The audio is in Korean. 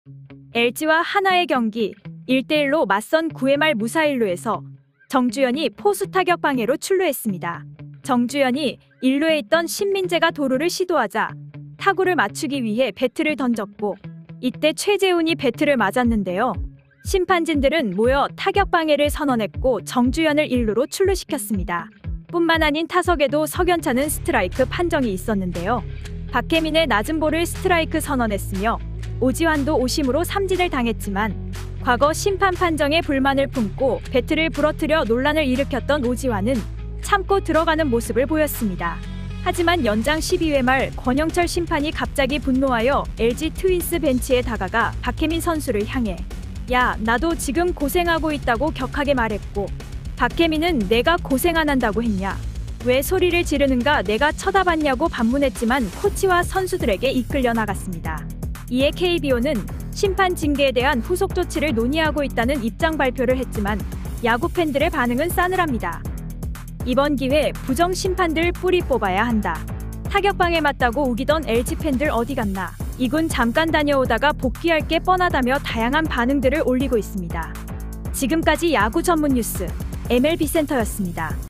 LG와 하나의 경기 1대1로 맞선 9회 말 무사일루에서 정주현이 포수 타격 방해로 출루했습니다. 정주현이 1루에 있던 신민재가 도루를 시도하자 타구를 맞추기 위해 배트를 던졌고 이때 최재훈이 배트를 맞았는데요. 심판진들은 모여 타격 방해를 선언했고 정주현을 1루로 출루시켰습니다. 뿐만 아닌 타석에도 석연차는 스트라이크 판정이 있었는데요. 박혜민의 낮은 볼을 스트라이크 선언했으며 오지환도 오심으로 삼진을 당했지만 과거 심판 판정에 불만을 품고 배트를 부러뜨려 논란을 일으켰던 오지환은 참고 들어가는 모습을 보였습니다. 하지만 연장 12회 말 권영철 심판이 갑자기 분노하여 LG 트윈스 벤치에 다가가 박혜민 선수를 향해 "야, 나도 지금 고생하고 있다고 격하게 말했고 박혜민은 내가 고생 안 한다고 했냐? 왜 소리를 지르는가 내가 쳐다봤냐고 반문했지만 코치와 선수들에게 이끌려 나갔습니다. 이에 KBO는 심판 징계에 대한 후속 조치를 논의하고 있다는 입장 발표를 했지만 야구 팬들의 반응은 싸늘합니다. 이번 기회 부정 심판들 뿌리 뽑아야 한다. 타격방에 맞다고 우기던 LG 팬들 어디 갔나? 이군 잠깐 다녀오다가 복귀할 게 뻔하다며 다양한 반응들을 올리고 있습니다. 지금까지 야구 전문 뉴스 MLB 센터였습니다.